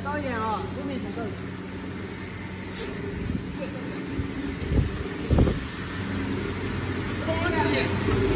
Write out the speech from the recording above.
高一点啊，多面前高一点。高一点。